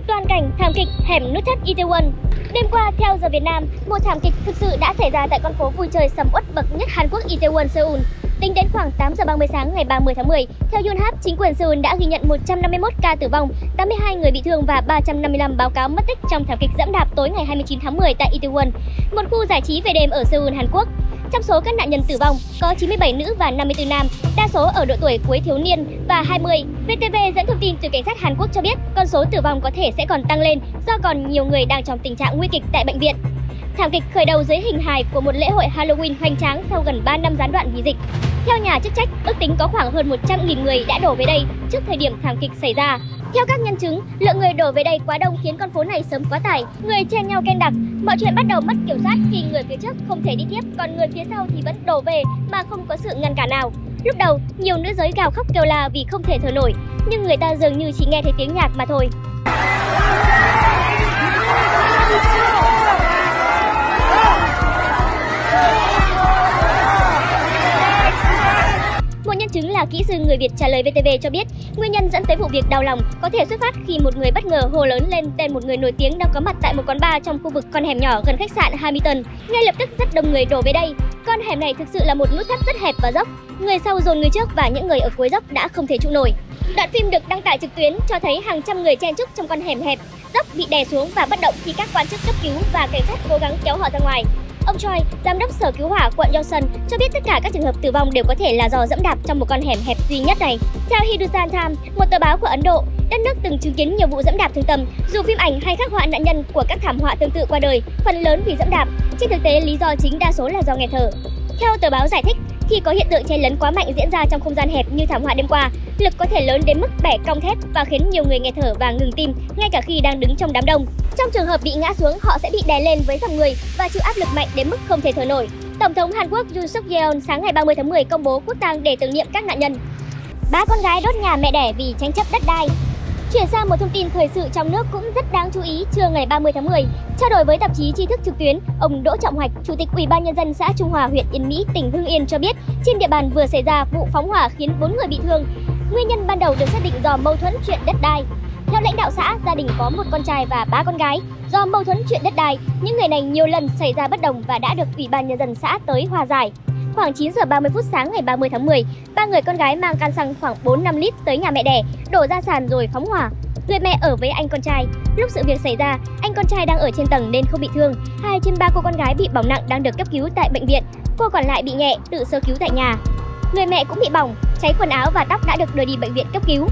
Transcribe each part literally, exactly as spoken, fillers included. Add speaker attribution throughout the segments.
Speaker 1: Toàn cảnh thảm kịch hẻm nút thắt Itaewon. Đêm qua, theo giờ Việt Nam, một thảm kịch thực sự đã xảy ra tại con phố vui chơi sầm uất bậc nhất Hàn Quốc Itaewon, Seoul. Tính đến khoảng tám giờ ba mươi sáng ngày ba mươi tháng mười, theo Yonhap, chính quyền Seoul đã ghi nhận một trăm năm mươi mốt ca tử vong, tám mươi hai người bị thương và ba trăm năm mươi lăm báo cáo mất tích trong thảm kịch giẫm đạp tối ngày hai mươi chín tháng mười tại Itaewon, một khu giải trí về đêm ở Seoul, Hàn Quốc. Trong số các nạn nhân tử vong, có chín mươi bảy nữ và năm mươi tư nam, đa số ở độ tuổi cuối thiếu niên và hai mươi. vê tê vê dẫn thông tin từ cảnh sát Hàn Quốc cho biết con số tử vong có thể sẽ còn tăng lên do còn nhiều người đang trong tình trạng nguy kịch tại bệnh viện. Thảm kịch khởi đầu dưới hình hài của một lễ hội Halloween hoành tráng sau gần ba năm gián đoạn vì dịch. Theo nhà chức trách, ước tính có khoảng hơn một trăm nghìn người đã đổ về đây trước thời điểm thảm kịch xảy ra. Theo các nhân chứng, lượng người đổ về đây quá đông khiến con phố này sớm quá tải, người chen nhau ken đặc. Mọi chuyện bắt đầu mất kiểm soát khi người phía trước không thể đi tiếp, còn người phía sau thì vẫn đổ về mà không có sự ngăn cản nào. Lúc đầu, nhiều nữ giới gào khóc kêu la vì không thể thở nổi, nhưng người ta dường như chỉ nghe thấy tiếng nhạc mà thôi. Một nhân chứng là kỹ sư người Việt trả lời vê tê vê cho biết, nguyên nhân dẫn tới vụ việc đau lòng có thể xuất phát khi một người bất ngờ hô lớn lên tên một người nổi tiếng đang có mặt tại một quán bar trong khu vực con hẻm nhỏ gần khách sạn Hamilton. Ngay lập tức rất đông người đổ về đây. Con hẻm này thực sự là một nút thắt rất hẹp và dốc. Người sau dồn người trước và những người ở cuối dốc đã không thể trụ nổi. Đoạn phim được đăng tải trực tuyến cho thấy hàng trăm người chen chúc trong con hẻm hẹp, dốc bị đè xuống và bất động khi các quan chức cấp cứu và cảnh sát cố gắng kéo họ ra ngoài. Ông Choi, giám đốc sở cứu hỏa quận Yongsan, cho biết tất cả các trường hợp tử vong đều có thể là do giẫm đạp trong một con hẻm hẹp duy nhất này. Theo Hindustan Times, một tờ báo của Ấn Độ, đất nước từng chứng kiến nhiều vụ giẫm đạp thương tâm, dù phim ảnh hay khắc họa nạn nhân của các thảm họa tương tự qua đời, phần lớn vì giẫm đạp. Trên thực tế, lý do chính đa số là do nghẹt thở. Theo tờ báo giải thích, khi có hiện tượng chen lấn quá mạnh diễn ra trong không gian hẹp như thảm họa đêm qua, lực có thể lớn đến mức bẻ cong thép và khiến nhiều người nghẹt thở và ngừng tim ngay cả khi đang đứng trong đám đông. Trong trường hợp bị ngã xuống, họ sẽ bị đè lên với dòng người và chịu áp lực mạnh đến mức không thể thở nổi. Tổng thống Hàn Quốc Yoon Suk Yeol sáng ngày ba mươi tháng mười công bố quốc tang để tưởng niệm các nạn nhân. Ba con gái đốt nhà mẹ đẻ vì tranh chấp đất đai. Chuyển sang một thông tin thời sự trong nước cũng rất đáng chú ý. Trưa ngày ba mươi tháng mười, trao đổi với tạp chí Tri thức trực tuyến, ông Đỗ Trọng Hoạch, Chủ tịch Ủy ban nhân dân xã Trung Hòa, huyện Yên Mỹ, tỉnh Hưng Yên cho biết, trên địa bàn vừa xảy ra vụ phóng hỏa khiến bốn người bị thương. Nguyên nhân ban đầu được xác định do mâu thuẫn chuyện đất đai. Theo lãnh đạo xã, gia đình có một con trai và ba con gái. Do mâu thuẫn chuyện đất đai, những người này nhiều lần xảy ra bất đồng và đã được Ủy ban nhân dân xã tới hòa giải. Khoảng chín giờ ba mươi phút sáng ngày ba mươi tháng mười, ba người con gái mang can xăng khoảng bốn năm lít tới nhà mẹ đẻ, đổ ra sàn rồi phóng hỏa. Người mẹ ở với anh con trai. Lúc sự việc xảy ra, anh con trai đang ở trên tầng nên không bị thương. Hai trên ba cô con gái bị bỏng nặng đang được cấp cứu tại bệnh viện. Cô còn lại bị nhẹ, tự sơ cứu tại nhà. Người mẹ cũng bị bỏng, cháy quần áo và tóc đã được đưa đi bệnh viện cấp cứu.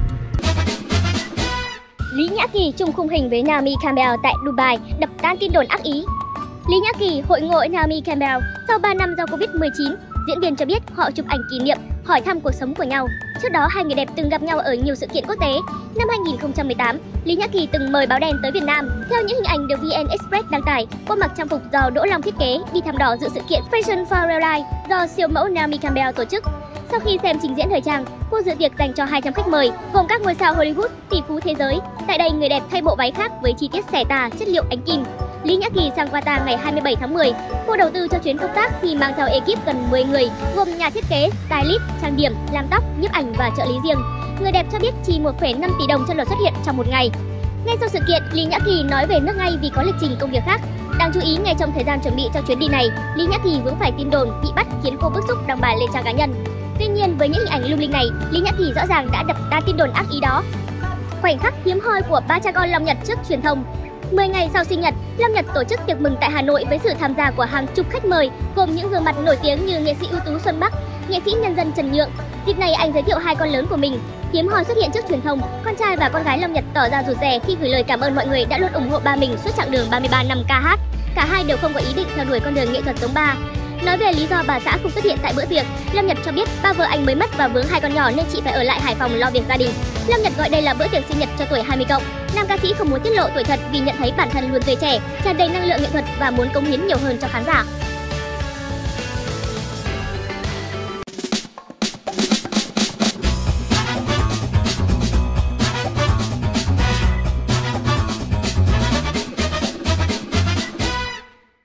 Speaker 1: Lý Nhã Kỳ chung khung hình với Naomi Campbell tại Dubai, đập tan tin đồn ác ý. Lý Nhã Kỳ hội ngộ với Naomi Campbell sau ba năm do Covid mười chín. Diễn viên cho biết họ chụp ảnh kỷ niệm, hỏi thăm cuộc sống của nhau. Trước đó, hai người đẹp từng gặp nhau ở nhiều sự kiện quốc tế. Năm hai nghìn không trăm mười tám, Lý Nhã Kỳ từng mời báo đen tới Việt Nam. Theo những hình ảnh được vê en Express đăng tải, cô mặc trang phục do Đỗ Long thiết kế đi thăm dò dự sự kiện Fashion for Real Life do siêu mẫu Naomi Campbell tổ chức. Sau khi xem trình diễn thời trang, cô dự tiệc dành cho hai trăm khách mời, gồm các ngôi sao Hollywood, tỷ phú thế giới. Tại đây, người đẹp thay bộ váy khác với chi tiết xẻ tà, chất liệu ánh kim. Lý Nhã Kỳ sang Qatar ngày hai mươi bảy tháng mười. Cô đầu tư cho chuyến công tác khi mang theo ekip gần mười người, gồm nhà thiết kế, stylist, trang điểm, làm tóc, nhiếp ảnh và trợ lý riêng. Người đẹp cho biết chi một phẩy năm tỷ đồng cho lần xuất hiện trong một ngày. Ngay sau sự kiện, Lý Nhã Kỳ nói về nước ngay vì có lịch trình công việc khác. Đáng chú ý, ngay trong thời gian chuẩn bị cho chuyến đi này, Lý Nhã Kỳ vướng phải tin đồn bị bắt khiến cô bức xúc đăng bài lên trang cá nhân. Tuy nhiên, với những hình ảnh lung linh này, Lý Nhã Kỳ rõ ràng đã đập tan tin đồn ác ý đó. Khoảnh khắc hiếm hoi của ba cha con Long Nhật trước truyền thông. mười ngày sau sinh nhật, Long Nhật tổ chức tiệc mừng tại Hà Nội với sự tham gia của hàng chục khách mời, gồm những gương mặt nổi tiếng như nghệ sĩ ưu tú Xuân Bắc, nghệ sĩ nhân dân Trần Nhượng. Dịp này anh giới thiệu hai con lớn của mình. Hiếm hoi xuất hiện trước truyền thông, con trai và con gái Long Nhật tỏ ra rụt rè khi gửi lời cảm ơn mọi người đã luôn ủng hộ ba mình suốt chặng đường ba mươi ba năm ca hát. Cả hai đều không có ý định theo đuổi con đường nghệ thuật giống ba. Nói về lý do bà xã không xuất hiện tại bữa tiệc, Long Nhật cho biết ba vợ anh mới mất và vướng hai con nhỏ nên chị phải ở lại Hải Phòng lo việc gia đình. Long Nhật gọi đây là bữa tiệc sinh nhật cho tuổi hai mươi cộng. Nam ca sĩ không muốn tiết lộ tuổi thật vì nhận thấy bản thân luôn tươi trẻ, tràn đầy năng lượng nghệ thuật và muốn cống hiến nhiều hơn cho khán giả.